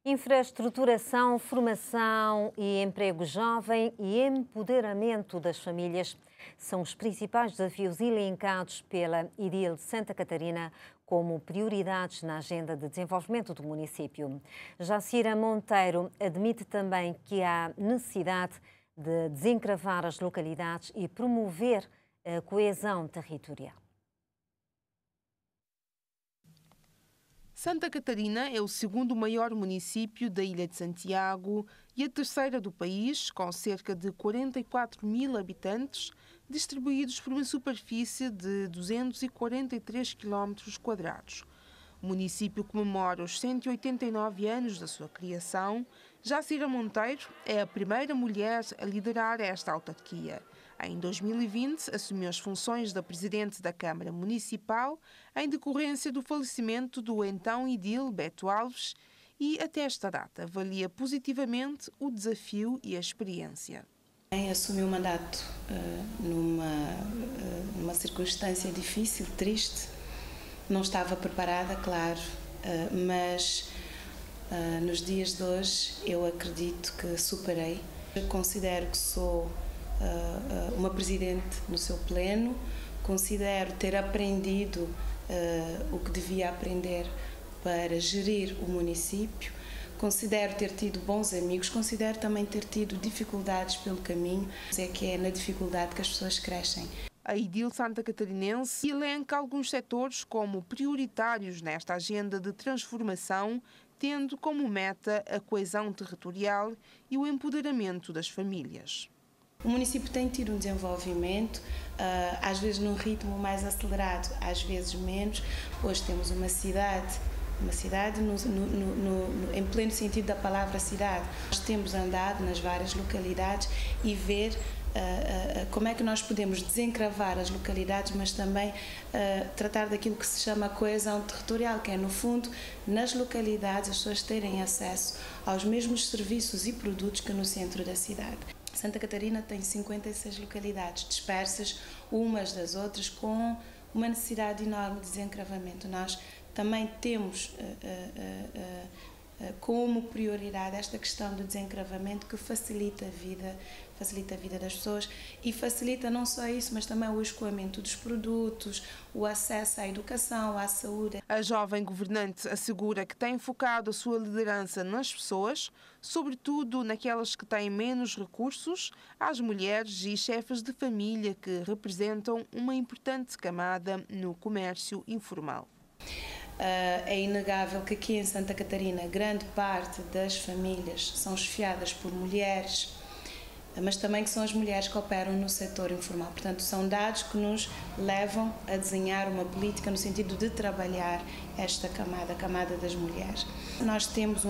Infraestruturação, formação e emprego jovem e empoderamento das famílias são os principais desafios elencados pela Idil de Santa Catarina como prioridades na agenda de desenvolvimento do município. Jacira Monteiro admite também que há necessidade de desencravar as localidades e promover a coesão territorial. Santa Catarina é o segundo maior município da Ilha de Santiago e a terceira do país, com cerca de 44 mil habitantes, distribuídos por uma superfície de 243 km². O município comemora os 189 anos da sua criação. Jacira Monteiro é a primeira mulher a liderar esta autarquia. Em 2020, assumiu as funções da presidente da Câmara Municipal em decorrência do falecimento do então Idil Beto Alves e, até esta data, avalia positivamente o desafio e a experiência. Assumi o mandato numa circunstância difícil, triste. Não estava preparada, claro, mas nos dias de hoje eu acredito que superei. Eu considero que sou uma presidente no seu pleno, considero ter aprendido o que devia aprender para gerir o município, considero ter tido bons amigos, considero também ter tido dificuldades pelo caminho, é que é na dificuldade que as pessoas crescem. A Idil Santa Catarinense elenca alguns setores como prioritários nesta agenda de transformação, tendo como meta a coesão territorial e o empoderamento das famílias. O município tem tido um desenvolvimento, às vezes num ritmo mais acelerado, às vezes menos. Hoje temos uma cidade em pleno sentido da palavra cidade. Nós temos andado nas várias localidades e ver como é que nós podemos desencravar as localidades, mas também tratar daquilo que se chama coesão territorial, que é, no fundo, nas localidades as pessoas terem acesso aos mesmos serviços e produtos que no centro da cidade. Santa Catarina tem 56 localidades dispersas umas das outras, com uma necessidade enorme de desencravamento. Nós também temos como prioridade esta questão do desencravamento, que facilita a vida das pessoas e facilita não só isso, mas também o escoamento dos produtos, o acesso à educação, à saúde. A jovem governante assegura que tem focado a sua liderança nas pessoas, sobretudo naquelas que têm menos recursos, às mulheres e chefes de família que representam uma importante camada no comércio informal. É inegável que aqui em Santa Catarina grande parte das famílias são chefiadas por mulheres, mas também que são as mulheres que operam no setor informal. Portanto, são dados que nos levam a desenhar uma política no sentido de trabalhar esta camada, a camada das mulheres. Nós temos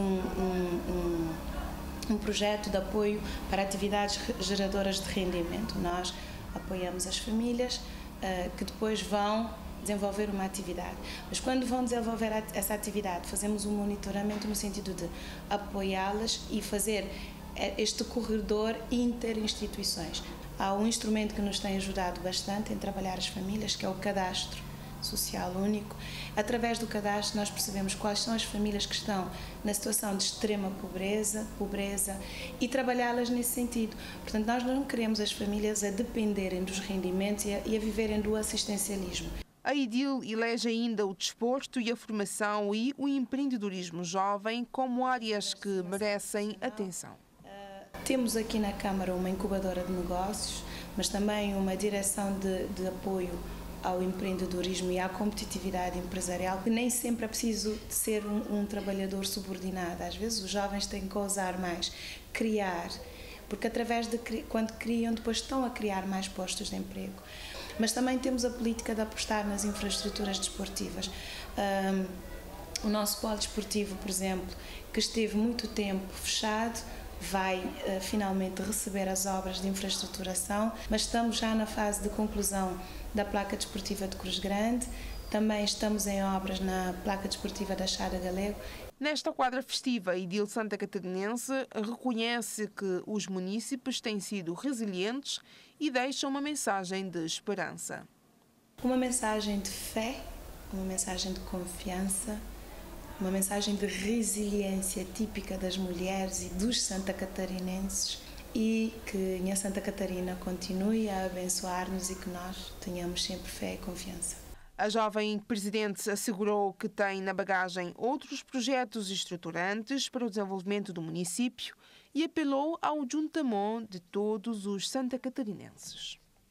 um projeto de apoio para atividades geradoras de rendimento. Nós apoiamos as famílias que depois vão desenvolver uma atividade. Mas quando vão desenvolver essa atividade, fazemos um monitoramento no sentido de apoiá-las e fazer este corredor interinstituições. Há um instrumento que nos tem ajudado bastante em trabalhar as famílias, que é o Cadastro Social Único. Através do cadastro nós percebemos quais são as famílias que estão na situação de extrema pobreza e trabalhá-las nesse sentido. Portanto, nós não queremos as famílias a dependerem dos rendimentos e a viverem do assistencialismo. A Idil elege ainda o desporto e a formação e o empreendedorismo jovem como áreas que merecem atenção. Temos aqui na Câmara uma incubadora de negócios, mas também uma direção de apoio ao empreendedorismo e à competitividade empresarial, que nem sempre é preciso ser um trabalhador subordinado. Às vezes os jovens têm que ousar mais, criar, porque quando criam, depois estão a criar mais postos de emprego. Mas também temos a política de apostar nas infraestruturas desportivas. O nosso polo desportivo, por exemplo, que esteve muito tempo fechado, vai finalmente receber as obras de infraestruturação, mas estamos já na fase de conclusão da placa desportiva de Cruz Grande, também estamos em obras na placa desportiva da Chada Galego. Nesta quadra festiva, a Idil Santa Catarinense reconhece que os munícipes têm sido resilientes e deixam uma mensagem de esperança. Uma mensagem de fé, uma mensagem de confiança, uma mensagem de resiliência típica das mulheres e dos santacatarinenses, e que a Santa Catarina continue a abençoar-nos e que nós tenhamos sempre fé e confiança. A jovem presidente assegurou que tem na bagagem outros projetos estruturantes para o desenvolvimento do município e apelou ao juntamento de todos os santacatarinenses.